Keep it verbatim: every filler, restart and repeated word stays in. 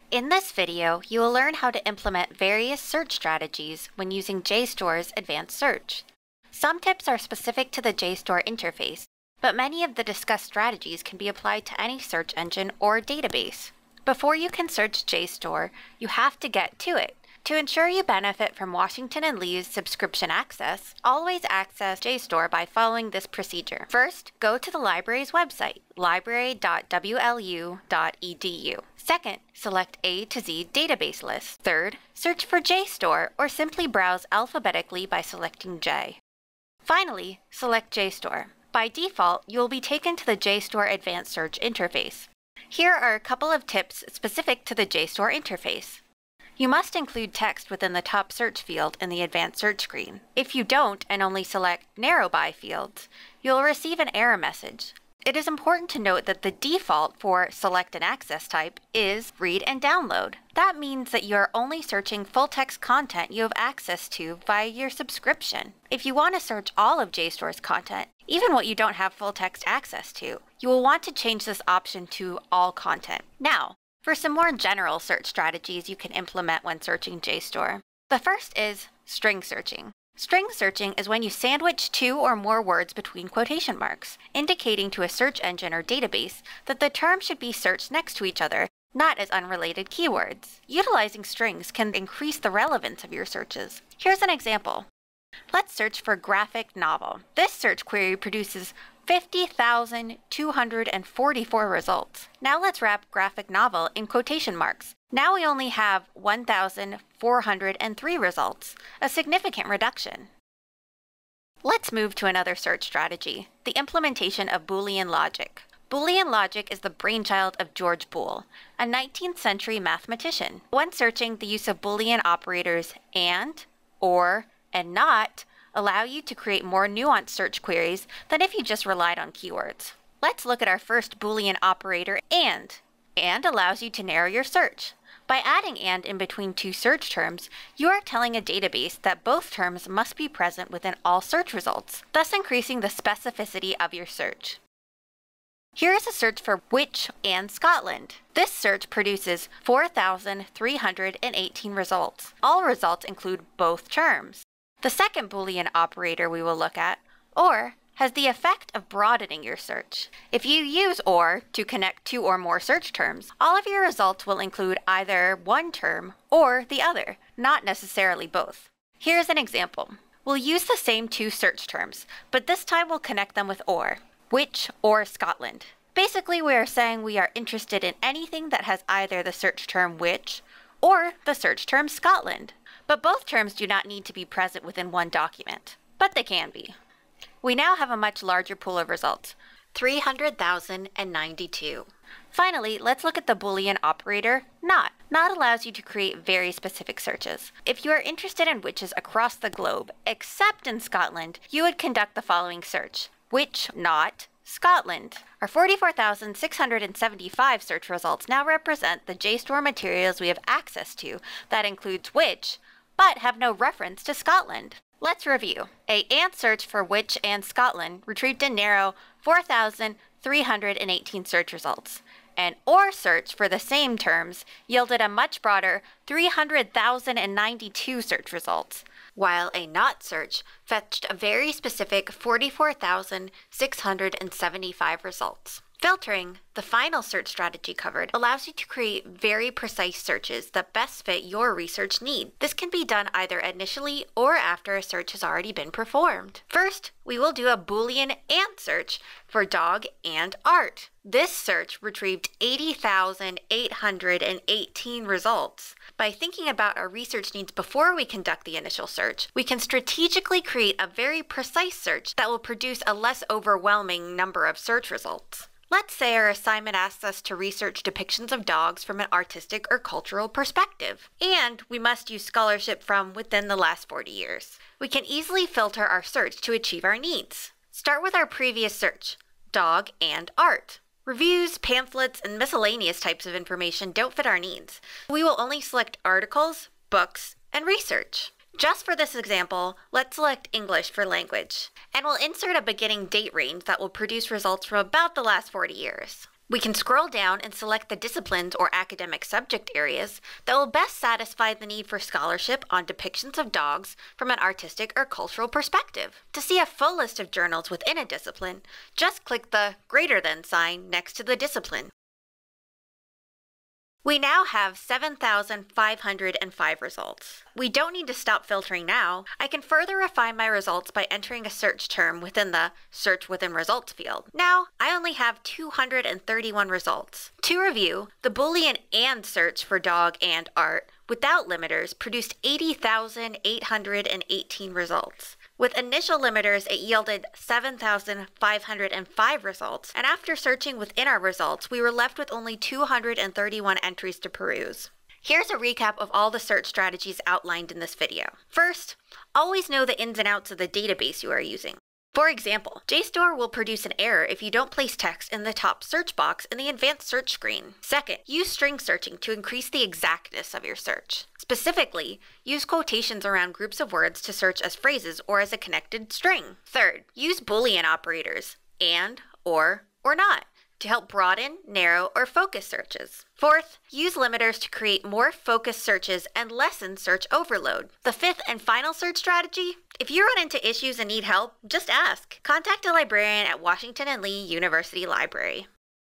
In this video, you will learn how to implement various search strategies when using JSTOR's advanced search. Some tips are specific to the JSTOR interface, but many of the discussed strategies can be applied to any search engine or database. Before you can search JSTOR, you have to get to it. To ensure you benefit from Washington and Lee's subscription access, always access JSTOR by following this procedure. First, go to the library's website, library dot w l u dot e d u. Second, select A to Z database list. Third, search for JSTOR or simply browse alphabetically by selecting J. Finally, select JSTOR. By default, you will be taken to the JSTOR Advanced Search interface. Here are a couple of tips specific to the JSTOR interface. You must include text within the top search field in the advanced search screen. If you don't and only select narrow by fields, you'll receive an error message. It is important to note that the default for select an access type is read and download. That means that you are only searching full text content you have access to via your subscription. If you want to search all of JSTOR's content, even what you don't have full text access to, you will want to change this option to all content. Now, for some more general search strategies you can implement when searching JSTOR. The first is string searching. String searching is when you sandwich two or more words between quotation marks, indicating to a search engine or database that the term should be searched next to each other, not as unrelated keywords. Utilizing strings can increase the relevance of your searches. Here's an example. Let's search for graphic novel. This search query produces fifty thousand two hundred forty-four results. Now let's wrap graphic novel in quotation marks. Now we only have one thousand four hundred three results, a significant reduction. Let's move to another search strategy, the implementation of Boolean logic. Boolean logic is the brainchild of George Boole, a nineteenth century mathematician. When searching, the use of Boolean operators and, or, and not allow you to create more nuanced search queries than if you just relied on keywords. Let's look at our first Boolean operator, and. And allows you to narrow your search. By adding and in between two search terms, you are telling a database that both terms must be present within all search results, thus increasing the specificity of your search. Here is a search for which and Scotland. This search produces four thousand three hundred eighteen results. All results include both terms. The second Boolean operator we will look at, or, has the effect of broadening your search. If you use or to connect two or more search terms, all of your results will include either one term or the other, not necessarily both. Here's an example. We'll use the same two search terms, but this time we'll connect them with or, which or Scotland. Basically, we are saying we are interested in anything that has either the search term which or the search term Scotland. But both terms do not need to be present within one document, but they can be. We now have a much larger pool of results, three hundred thousand ninety-two. Finally, let's look at the Boolean operator, not. Not allows you to create very specific searches. If you are interested in witches across the globe, except in Scotland, you would conduct the following search, which, not, Scotland. Our forty-four thousand six hundred seventy-five search results now represent the JSTOR materials we have access to that includes which, but have no reference to Scotland. Let's review. A and search for which and Scotland retrieved a narrow four thousand three hundred eighteen search results. An or search for the same terms yielded a much broader three hundred thousand ninety-two search results, while a not search fetched a very specific forty-four thousand six hundred seventy-five results. Filtering, the final search strategy covered, allows you to create very precise searches that best fit your research need. This can be done either initially or after a search has already been performed. First, we will do a Boolean and search for dog and art. This search retrieved eighty thousand eight hundred eighteen results. By thinking about our research needs before we conduct the initial search, we can strategically create a very precise search that will produce a less overwhelming number of search results. Let's say our assignment asks us to research depictions of dogs from an artistic or cultural perspective, and we must use scholarship from within the last forty years. We can easily filter our search to achieve our needs. Start with our previous search, dog and art. Reviews, pamphlets, and miscellaneous types of information don't fit our needs. We will only select articles, books, and research. Just for this example, let's select English for language, and we'll insert a beginning date range that will produce results from about the last forty years. We can scroll down and select the disciplines or academic subject areas that will best satisfy the need for scholarship on depictions of dogs from an artistic or cultural perspective. To see a full list of journals within a discipline, just click the greater than sign next to the discipline. We now have seven thousand five hundred five results. We don't need to stop filtering now. I can further refine my results by entering a search term within the Search Within Results field. Now, I only have two hundred thirty-one results. To review, the Boolean AND search for dog and art without limiters produced eighty thousand eight hundred eighteen results. With initial limiters, it yielded seven thousand five hundred five results, and after searching within our results, we were left with only two hundred thirty-one entries to peruse. Here's a recap of all the search strategies outlined in this video. First, always know the ins and outs of the database you are using. For example, JSTOR will produce an error if you don't place text in the top search box in the advanced search screen. Second, use string searching to increase the exactness of your search. Specifically, use quotations around groups of words to search as phrases or as a connected string. Third, use Boolean operators, and, or, or not, to help broaden, narrow, or focus searches. Fourth, use limiters to create more focused searches and lessen search overload. The fifth and final search strategy: if you run into issues and need help, just ask. Contact a librarian at Washington and Lee University Library.